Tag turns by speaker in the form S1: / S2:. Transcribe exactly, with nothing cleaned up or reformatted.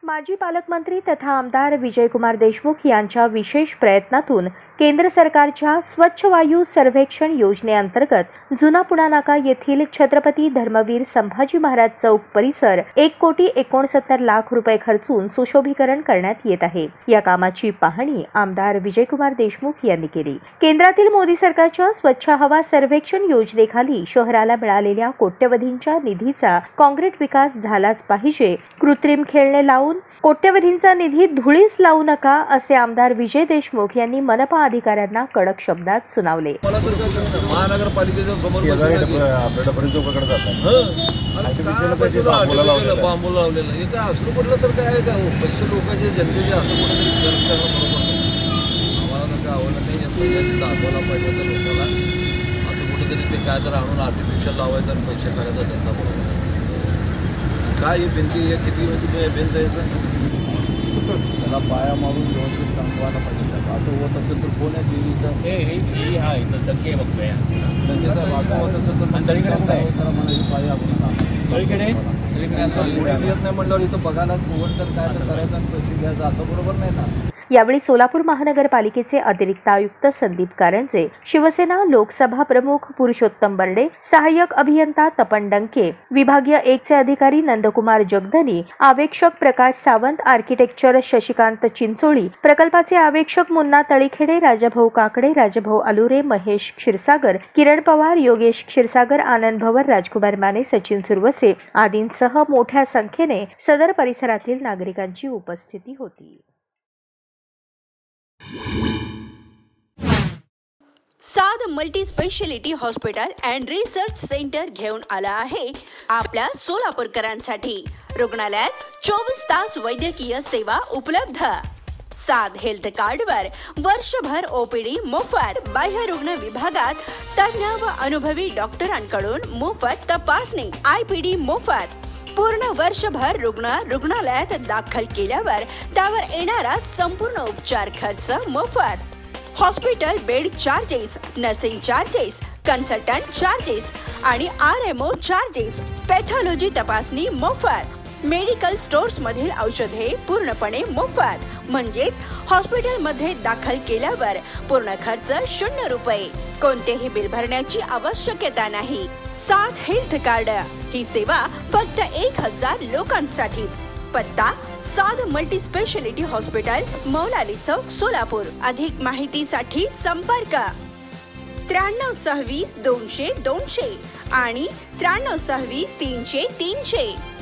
S1: माजी पालकमंत्री तथा आमदार विजयकुमार देशमुख यांच्या विशेष प्रयत्नातून केंद्र सरकारच्या स्वच्छ वायू सर्वेक्षण योजनेअंतर्गत जुना पुणा नाका येथील छत्रपती धर्मवीर संभाजी महाराज चौक परिसर एक कोटी एकोणसत्तर लाख रुपये खर्चून सुशोभीकरण करण्यात येत आहे। या कामाची पाहणी आमदार विजयकुमार देशमुख यांनी केली। केंद्रातील मोदी सरकारच्या स्वच्छ हवा सर्वेक्षण योजनेखाली शहराला मिळालेल्या कोट्यवधींच्या निधीचा काँक्रीट विकास झालाच पाहिजे। कृत्रिम खेळणे लावून कोट्यवधींचा निधी धुळीस लावू नका असे आमदार विजय देशमुख यांनी मनपा अधिकाऱ्यांना कडक शब्दात सुनावले।
S2: महानगरपालिकेच्या समोर बांबू लावलेलं हे काय असलं कुठलं तर काय का पैसे लोकांचे जनतेचे असं कुठेतरी विचार करणं बरोबर नाही। आम्हाला काय आवडलं नाही, दाखवायला पाहिजे तर लोकांना असं कुठेतरी ते काय तर आणून आर्टिफिशियल लावायचं आणि पैसे काढायचा धंदा बरोबर काय ही भिंती हे किती म्हणजे भिंत यायचं त्याला पाया मारून व्यवस्थित थांबवायला पाहिजे। असं होत असेल तर कोण आहे टीव्हीचं हे हे हा इथं टक्के बघतोय टक्केचा वाचा होत असेल तर मंडळीकडे काय त्याला म्हणायचं पाया आपण सगळीकडे येत नाही म्हणल्यावर इथं बघायला कोण तर काय तर करायचं आणि पैसे घ्यायचं असं बरोबर नाही ना।
S1: यावेळी सोलापूर महानगरपालिकेचे अतिरिक्त आयुक्त संदीप कारंजे, शिवसेना लोकसभा प्रमुख पुरुषोत्तम बर्डे, सहाय्यक अभियंता तपन डंके, विभागीय एकचे अधिकारी नंदकुमार जगधनी, आवेक्षक प्रकाश सावंत, आर्किटेक्चर शशिकांत चिंचोळी, प्रकल्पाचे आवेक्षक मुन्ना तळीखेडे, राजाभाऊ काकडे, राजाभाऊ अलुरे, महेश क्षीरसागर, किरण पवार, योगेश क्षीरसागर, आनंद भवर, राजकुमार माने, सचिन सुरवसे आदींसह मोठ्या संख्येने सदर परिसरातील नागरिकांची उपस्थिती होती।
S3: Sadh multi speciality hospital and research centre घेऊन आला आहे आपल्या सोलापूरकरांसाठी। रुग्णालयात चोवीस तास वैद्यकीय सेवा उपलब्ध। साध हेल्थ कार्डवर वर्षभर ओपीडी मोफत। बाह्य रुग्ण विभागात तज्ञ व अनुभवी डॉक्टरांकडून मोफत तपासणी, आयपीडी मोफत। पूर्ण वर्षभर रुग्ण रुग्णालयात दाखल केल्यावर त्यावर येणारा संपूर्ण उपचार खर्च मोफत। Hospital bed charges, nursing charges, consultant charges आणि R M O charges, pathology तपासणी मोफत। मेडिकल स्टोर्स मधील औषधे पूर्णपणे मोफत, म्हणजेच हॉस्पिटल मध्ये दाखल केल्यावर पूर्ण खर्च शून्य रुपये। कोणतेही बिल भरण्याची आवश्यकता नाही। साथ हेल्थ कार्ड ही सेवा फक्त एक हजार लोकांसाठी। पत्ता Sadh multi speciality hospital, Maulali chowk, Solapur. अधिक माहितीसाठी संपर्क त्र्याण्णव सव्वीस दोनशे दोनशे आणि त्र्याण्णव सव्वीस तीनशे तीनशे।